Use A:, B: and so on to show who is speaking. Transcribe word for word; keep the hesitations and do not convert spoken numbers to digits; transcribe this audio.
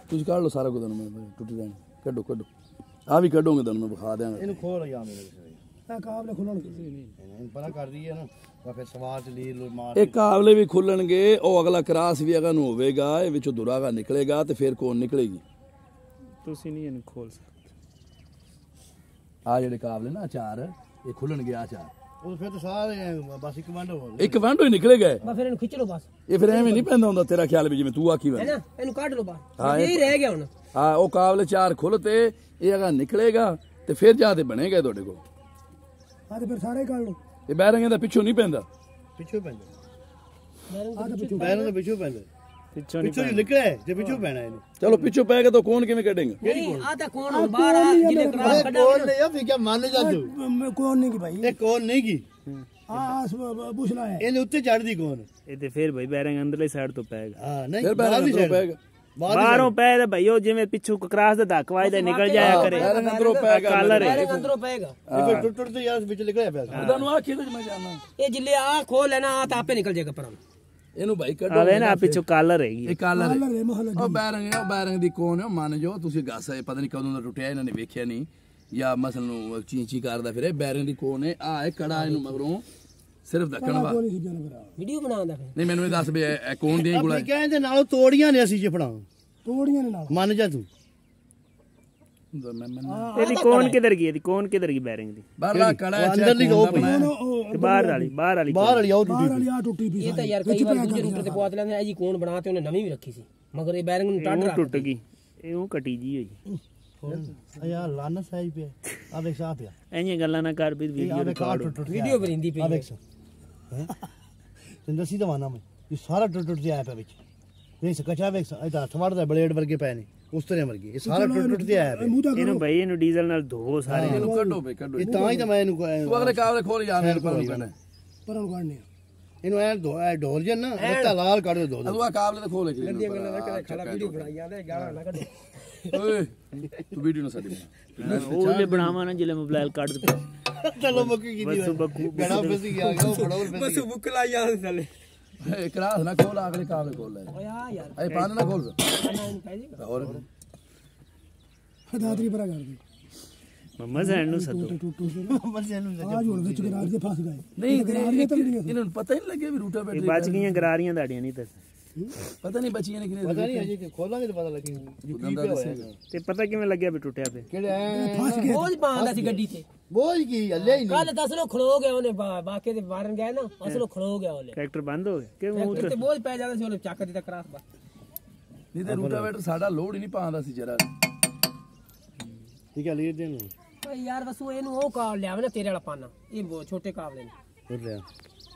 A: ਤੁਸੀਂ ਕੱਢ ਲਓ ਸਾਰਾ ਕੁਝ ਮੈਂ ਟੁੱਟ ਜਾਣਾ ਕੱਢੋ ਕੱਢੋ ਆ ਵੀ ਕੱਢੋਗੇ ਤੁਹਾਨੂੰ ਮੈਂ ਵਿਖਾ ਦਿਆਂਗਾ
B: ਇਹਨੂੰ ਖੋਲ ਜਾ ਮੇਰੇ
C: ਇਹ ਕਾਬਲੇ ਖੁੱਲਣ ਕਿਸੇ ਨਹੀਂ
B: ਇਹਨੂੰ ਪਤਾ ਕਰਦੀ ਹੈ ਨਾ ਵਾ ਫਿਰ ਸਵਾਰ ਚ ਲੀਰ ਲੋ ਮਾਰ
A: ਇਹ ਕਾਬਲੇ ਵੀ ਖੁੱਲਣਗੇ ਉਹ ਅਗਲਾ ਕਰਾਸ ਵੀ ਅਗਾ ਨੂੰ ਹੋਵੇਗਾ ਇਹ ਵਿੱਚੋਂ ਦੁਰਾਗਾ ਨਿਕਲੇਗਾ ਤੇ ਫਿਰ ਕੌਣ ਨਿਕਲੇਗੀ
D: ਤੁਸੀਂ ਨਹੀਂ ਇਹਨੂੰ ਖੋਲ ਸਕਦੇ
A: ਆ ਜਿਹੜੇ ਕਾਬਲੇ ਨਾ ਚਾਰ ਇਹ ਖੁੱਲਣਗੇ ਆ ਚਾਰ
B: ਉਹ ਫਿਰ ਤਾਂ ਸਾਰੇ ਬਸ ਇੱਕ ਵੰਡ ਹੋ
A: ਇੱਕ ਵੰਡ ਹੀ ਨਿਕਲੇਗਾ
C: ਬਸ ਫਿਰ ਇਹਨੂੰ ਖਿੱਚ ਲਓ ਬਸ
A: ਇਹ ਫਿਰ ਐਵੇਂ ਨਹੀਂ ਪੈਂਦਾ ਹੁੰਦਾ ਤੇਰਾ ਖਿਆਲ ਵੀ ਜਿਵੇਂ ਤੂੰ ਆਖੀ ਵਾ
C: ਹੈ ਨਾ ਇਹਨੂੰ ਕੱਢ ਲਓ ਬਸ
A: ਹਾਂ,
C: ਇਹ ਹੀ ਰਹਿ ਗਿਆ ਹੁਣ
A: ਹਾਂ ਉਹ ਕਾਬਲੇ ਚਾਰ ਖੁੱਲ ਤੇ ਇਹ ਅਗਾ ਨਿਕਲੇਗਾ ਤੇ ਫਿਰ ਜਾ ਤੇ ਬਣੇਗਾ ਤੁਹਾਡੇ ਕੋਲ
C: ਆ ਤੇ ਫਿਰ ਸਾਰੇ ਕੱਢ ਲਓ
A: ਇਹ ਬੈਰੰਗੇ ਦਾ ਪਿੱਛੋਂ ਨਹੀਂ ਪੈਂਦਾ
B: ਪਿੱਛੋਂ ਪੈਂਦਾ
C: ਆ ਤੇ ਪਿੱਛੋਂ
B: ਪੈਰਾਂ ਦੇ ਪਿੱਛੋਂ ਪੈਂਦਾ
D: ਪਿੱਛੋਂ ਨਹੀਂ
B: ਪਿੱਛੋਂ ਨਿਕਲਿਆ ਤੇ ਪਿੱਛੋਂ ਪੈਣਾ ਇਹਨੂੰ
A: ਚਲੋ ਪਿੱਛੋਂ ਪੈ ਗਿਆ ਤਾਂ ਕੌਣ ਕਿਵੇਂ ਕੱਢੇਗਾ
C: ਨਹੀਂ ਆ ਤਾਂ ਕੌਣ ਹੁਣ ਬਾਹਰ ਆ ਜਿਹਨੇ ਕਰਾਸ ਕੱਢਿਆ
B: ਕੋਲ ਨਹੀਂ ਆ ਵੀ ਕਿਆ ਮੰਨ ਜਾ ਤੂੰ
C: ਕੌਣ ਨਹੀਂ ਕੀ ਭਾਈ
B: ਇਹ ਕੋਲ ਨਹੀਂ ਕੀ
C: ਆ ਪੁੱਛਣਾ ਹੈ
B: ਇਹਦੇ ਉੱਤੇ ਚੜਦੀ ਕੋਣ
D: ਇਹ ਤੇ ਫਿਰ ਭਾਈ ਬੈਰਿੰਗ ਅੰਦਰਲੀ ਸਾਈਡ ਤੋਂ ਪੈਗਾ
B: ਹਾਂ ਨਹੀਂ
A: ਫਿਰ ਬੈਰੰਗ ਅੰਦਰੋਂ ਪੈਗਾ
D: ਬਾਹਰੋਂ ਪੈ ਤੇ ਭਾਈ ਉਹ ਜਿਵੇਂ ਪਿੱਛੋਂ ਕਰਾਸ ਦਾ ਧੱਕ ਵਾਜਦਾ ਨਿਕਲ ਜਾਇਆ ਕਰੇ
A: ਬੈਰੰਗ ਅੰਦਰੋਂ ਪੈਗਾ
D: ਕਾਲਰ ਹੈ
C: ਬੈਰੰਗ ਅੰਦਰੋਂ ਪਏਗਾ
B: ਇਹ ਫਿਰ ਟੁੱਟ ਟੁੱਟ ਤੇ ਯਾਰ ਵਿੱਚ ਨਿਕਲਿਆ ਪਿਆ
A: ਤੁਹਾਨੂੰ ਆਖੀ ਤੇ ਮੈਂ ਜਾਣਾ
C: ਇਹ ਜਿੱਲੇ ਆ ਖੋਲ ਲੈਣਾ ਆ ਤਾਂ ਆਪੇ ਨਿਕਲ ਜਾਏਗਾ ਪਰਾਂ
A: ਇਹਨੂੰ ਭਾਈ ਕੱਢੋ
D: ਆਵੇ ਨਾ ਪਿੱਛੋਂ ਕਾਲਰ ਹੈਗੀ
A: ਇਹ ਕਾਲਰ ਉਹ ਬੈਰੰਗ ਹੈ ਉਹ ਬੈਰੰਗ ਦੀ ਕੌਣ ਹੈ ਮੰਨ ਜੋ ਤੁਸੀਂ ਗੱਸ ਹੈ ਪਤਾ ਨਹੀਂ ਕਦੋਂ ਦਾ ਟੁੱਟਿਆ ਇਹਨਾਂ ਨੇ ਵੇਖਿਆ ਨਹੀਂ ਜਾਂ ਮਸਲ ਨੂੰ ਚੀ ਚੀ ਕਰਦਾ ਫਿਰ ਇਹ ਬੈਰੰਗ ਦੀ ਕੌਣ ਹੈ ਆ ਹੈ ਕੜਾ ਇਹਨੂੰ ਮਗਰੋਂ ਸਿਰਫ ਦੱਕਣ ਵਾ
C: ਵੀਡੀਓ ਬਣਾਉਂਦਾ ਫਿਰ
A: ਨਹੀਂ ਮੈਨੂੰ ਇਹ ਦੱਸ ਵੀ ਇਹ ਕੌਣ ਦੀਆਂ ਗੁਲਾ
B: ਆਪਣੀ ਕਹਿੰਦੇ ਨਾਲੋਂ ਤੋੜੀਆਂ ਨੇ ਅਸੀਂ ਜਿਪਣਾ
C: ਤੋੜੀਆਂ ਨੇ ਨਾਲ
B: ਮੰਨ ਜਾ ਤੂੰ
D: ਇਹਦੀ ਕੌਣ ਕਿਧਰ ਗਈ ਇਹਦੀ ਕੌਣ ਕਿਧਰ ਗਈ ਬੈਰਿੰਗ ਦੀ
A: ਬਾਹਰਲਾ ਕੜਾ ਹੈ
B: ਅੰਦਰਲੀ ਉਹ ਪਈ
D: ਤੇ ਬਾਹਰ ਵਾਲੀ ਬਾਹਰ ਵਾਲੀ
B: ਬਾਹਰ ਵਾਲੀ ਉਹ ਟੁੱਟੀ
C: ਆ ਟੁੱਟੀ ਪਈ ਇਹ ਤਾਂ ਯਾਰ ਕਈ ਵਾਰ ਦੂਜੇ ਰੂਟਰ ਤੇ ਪਵਾ ਲੈਂਦੇ ਆ ਜੀ ਕੌਣ ਬਣਾ ਤੇ ਉਹਨੇ ਨਵੀਂ ਵੀ ਰੱਖੀ ਸੀ ਮਗਰ ਇਹ ਬੈਰਿੰਗ ਨੂੰ ਟੱਡ ਰੱਖ
D: ਟੁੱਟ ਗਈ ਇਹ ਉਹ ਕਟੀ ਜੀ ਹੋਈ
B: ਆ ਯਾਰ ਲਾਨਾ ਸਾਈ ਪਿਆ ਆ ਵੇਖ ਆ ਪਿਆ
D: ਐਨੀਆਂ ਗੱਲਾਂ ਨਾ ਕਰ ਵੀ
B: ਆ
D: ਵੀਡੀਓ
B: ਵੇਖ ਆ ਟੁੱਟ ਟੁੱਟ
C: ਵੀਡੀਓ ਬਰਿੰਦੀ ਪਈ
B: ਆ ਵੇਖ ਤੈਨੂੰ ਦੱਸੀ ਦਵਾਨਾ ਮੈਂ ਇਹ ਸਾਰਾ ਟੁੱਟ ਟੁੱਟ ਜਿਹਾ ਪਿਆ ਵਿੱਚ ਨਹੀਂ ਸਕਚਾ ਵੇਖ ਇਹਦਾ ਥਵਾੜ ਦਾ ਬਲੇਡ ਵਰਗੇ ਪਏ ਨੇ ਉਸ ਤਰ੍ਹਾਂ ਵਰਗੇ ਇਹ ਸਾਰਾ ਟੁੱਟ ਟੁੱਟ ਜਿਹਾ ਪਿਆ
D: ਇਹਨੂੰ ਭਾਈ ਇਹਨੂੰ ਡੀਜ਼ਲ ਨਾਲ ਧੋ ਸਾਰੇ
A: ਇਹਨੂੰ ਕੱਢੋ ਬਈ ਕੱਢੋ
B: ਇਹ ਤਾਂ ਹੀ ਤਾਂ ਮੈਂ ਇਹਨੂੰ
A: ਤੂੰ ਅਗਲੇ ਕਾਬਲੇ ਖੋਲ ਯਾਰ ਮੇਰੇ ਪਰ ਪੈਣਾ
C: ਪਰਾਂ ਨੂੰ ਕੱਢਨੇ
B: ਇਹਨੂੰ ਐ ਧੋ ਐ ਢੋਲ ਜੇ ਨਾ ਮਿੱਟਾ ਲਾਲ ਕੱਢ ਦੇ ਦੋ
A: ਤੂੰ ਆ ਕਾਬਲੇ ਤੇ ਖੋਲ ਕੇ
C: ਗੱਡੀਆਂ ਗੱਲਾਂ ਨਾ ਖੜਾ ਵੀਡੀਓ ਬਣਾਈ ਜਾਂਦੇ ਗਾਲਾਂ ਨਾ ਕੱਢ
A: ਓਏ ਤੂੰ ਵੀਡੀਓ ਨਾ ਸਾਡੀ ਬਣਾ
D: ਉਹ ਜੇ ਬਣਾਵਾ ਨਾ ਜਿਲੇ ਮੋਬਾਈਲ ਕੱਢ ਦੇ
B: ਚਲੋ ਮੁੱਕੀ ਕੀਤੀ
D: ਬਸ ਬੱਕੂ
B: ਗੜਾ ਫਸੀ ਗਿਆ ਉਹ ਫੜੋਲ ਫਸੀ
C: ਬਸ ਬੁੱਕ ਲਾ ਜਾਂਦੇ ਥੱਲੇ
A: ਇਹ ਕਰਾਸ ਨਾ ਖੋਲ ਅਗਲੇ ਕਾਬਲੇ ਖੋਲ ਲੈ
C: ਓਏ ਆ ਯਾਰ
A: ਇਹ ਪਾਣ ਨਾ ਖੋਲ
C: ਇਹਨੂੰ ਕਹਿ ਜੀ
A: ਹੋਰ
C: ਹਦਾਦਰੀ ਪਰਾ ਕਰ ਦੇ
D: ਮੰਮਾ ਸੈਣ ਨੂੰ ਸੱਦੋ
B: ਬਸ ਇਹਨੂੰ
C: ਆ ਜੋੜ ਵਿੱਚ ਗਰਾਜ ਦੇ ਫਸ ਗਏ
A: ਨਹੀਂ ਇਹਨਾਂ ਨੂੰ ਪਤਾ ਹੀ ਨਹੀਂ ਲੱਗਿਆ ਵੀ ਰੂਟਾ
D: ਇਹ
A: ਬੈਟਰੀ
D: ਬਚ ਗਈਆਂ ਗਰਾਰੀਆਂ ਦਾੜੀਆਂ ਨਹੀਂ ਤਾਂ
A: ਪਤਾ ਨਹੀਂ ਬਚੀਆਂ ਨੇ ਕਿਨੇ
B: ਪਤਾ ਨਹੀਂ ਅਜੇ ਕਿ ਖੋਲਾਂਗੇ ਤਾਂ ਪਤਾ ਲੱਗੇਗਾ ਕੀ ਪਿਆ ਹੋਇਆ
D: ਤੇ ਪਤਾ ਕਿਵੇਂ ਲੱਗਿਆ ਵੀ ਟੁੱਟਿਆ ਪਿਆ
B: ਕਿਹੜੇ ਐ
C: ਫਸ ਗਏ ਬੋਝ ਪਾਉਂਦਾ ਸੀ ਗੱਡੀ ਤੇ
B: ਬੋਝ ਕੀ ਹੱਲੇ ਹੀ ਨਹੀਂ
C: ਕੱਲ ਦਸ ਲੋ ਖਲੋ ਗਿਆ ਉਹਨੇ ਬਾਕੇ ਦੇ ਮਾਰਨ ਗਿਆ ਨਾ ਅਸਲੋਂ ਖਲੋ ਗਿਆ ਉਹਨੇ
D: ਟਰੈਕਟਰ ਬੰਦ ਹੋ ਗਿਆ ਕਿਉਂ
C: ਤੇ ਬੋਝ ਪੈ ਜਾਂਦਾ ਸੀ ਉਹਨੇ ਚੱਕ ਦਿੱਤਾ ਕਰਾਸ ਬਾ
A: ਨਹੀਂ ਤੇ ਰੂਟਾ ਬੈਟਰ ਸਾਡਾ ਲੋਡ ਹੀ ਨਹੀਂ ਪਾਉਂਦਾ ਸੀ ਜਰਾ
B: ਠੀਕ ਹੈ ਲੀਰ ਦੇ ਨੂੰ
C: ਓਏ ਯਾਰ ਵਸੂ ਇਹਨੂੰ ਉਹ ਕਾਬ ਲਿਆਵੇ ਨਾ ਤੇਰੇ ਵਾਲਾ ਪਾਣਾ ਇਹ ਛੋਟੇ ਕਾਬਲੇ ਨੇ
B: ਫਿਰ ਲਿਆ